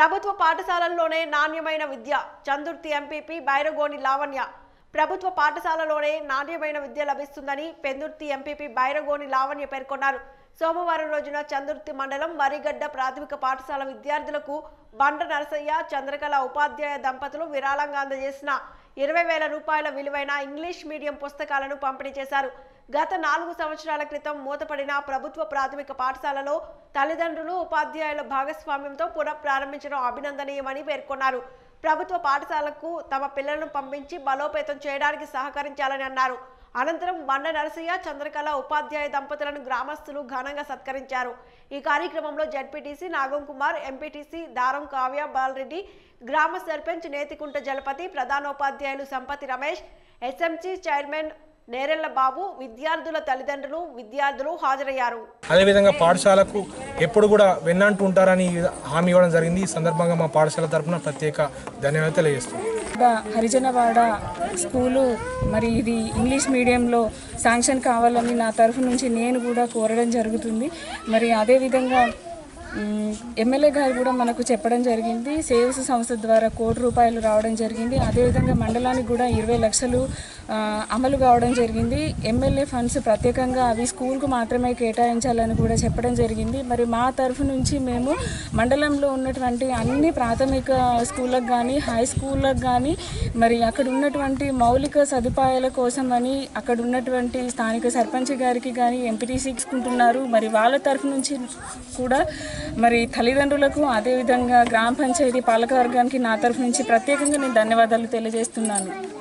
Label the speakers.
Speaker 1: ప్రభుత్వ పాఠశాలల్లోనే నాణ్యమైన విద్య చందుర్తి ఎంపీపీ బైరగోని లావణ్య. ప్రభుత్వ పాఠశాలలోనే నాణ్యమైన విద్య లభిస్తుందని పెందుర్తి ఎంపీపీ బైరగోని లావణ్య పేర్కొన్నారు. సోమవారం రోజున చందుర్తి మండలం మరిగడ్డ ప్రాథమిక పాఠశాల విద్యార్థులకు బండ నరసయ్య, చంద్రకళ ఉపాధ్యాయ దంపతులు విరాళంగా అందజేసిన 20,000 రూపాయల విలువైన ఇంగ్లీష్ మీడియం పుస్తకాలను పంపిణీ చేశారు. గత 4 సంవత్సరాల క్రితం మూతపడిన ప్రభుత్వ ప్రాథమిక పాఠశాలలో తల్లిదండ్రులు, ఉపాధ్యాయుల భాగస్వామ్యంతో పునః ప్రారంభించడం అభినందనీయమని పేర్కొన్నారు. ప్రభుత్వ పాఠశాలకు తమ పిల్లలను పంపించి బలోపేతం చేయడానికి సహకరించాలని అన్నారు. అనంతరం బండ నరసయ్య, చంద్రకళ ఉపాధ్యాయ దంపతులను గ్రామస్తులు ఘనంగా సత్కరించారు. ఈ కార్యక్రమంలో జడ్పీటీసీ నాగం కుమార్, ఎంపీటీసీ దారం కావ్య బాలరెడ్డి, గ్రామ సర్పంచ్ నేతికుంట జలపతి, ప్రధానోపాధ్యాయులు సంపతి రమేష్, ఎస్ఎంసీ చైర్మన్ నేరెళ్ల బాబు, విద్యార్థుల తల్లిదండ్రులు, విద్యార్థులు హాజరయ్యారు.
Speaker 2: అదేవిధంగా పాఠశాలకు ఎప్పుడు కూడా వెన్నంటూ ఉంటారని హామీ ఇవ్వడం జరిగింది. ఈ సందర్భంగా మా పాఠశాల తరఫున ప్రత్యేక ధన్యవాదాలు తెలియజేస్తున్నాం.
Speaker 3: హరిజనవాడ స్కూలు మరి ఇది ఇంగ్లీష్ మీడియంలో శాంక్షన్ కావాలని నా తరఫు నుంచి నేను కూడా కోరడం జరుగుతుంది. మరి అదేవిధంగా ఎమ్మెల్యే గారు కూడా మనకు చెప్పడం జరిగింది. సేవ్స్ సంస్థ ద్వారా ₹1,00,00,000 రావడం జరిగింది. అదేవిధంగా మండలానికి కూడా 20 లక్షలు అమలు కావడం జరిగింది. ఎమ్మెల్యే ఫండ్స్ ప్రత్యేకంగా అవి స్కూల్కు మాత్రమే కేటాయించాలని కూడా చెప్పడం జరిగింది. మరి మా తరఫు నుంచి మేము మండలంలో ఉన్నటువంటి అన్ని ప్రాథమిక స్కూళ్ళకు కానీ, హై స్కూళ్ళకు కానీ మరి అక్కడ ఉన్నటువంటి మౌలిక సదుపాయాల కోసం అని అక్కడ ఉన్నటువంటి స్థానిక సర్పంచ్ గారికి కానీ ఎంపీటీసీ తీసుకుంటున్నారు. మరి వాళ్ళ తరఫు నుంచి కూడా మరి తల్లిదండ్రులకు, అదేవిధంగా గ్రామ పంచాయతీ పాలకవర్గానికి నా తరఫు నుంచి ప్రత్యేకంగా నేను ధన్యవాదాలు తెలియజేస్తున్నాను.